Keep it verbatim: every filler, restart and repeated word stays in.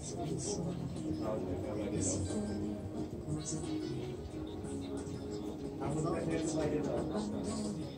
I was not there to light it up.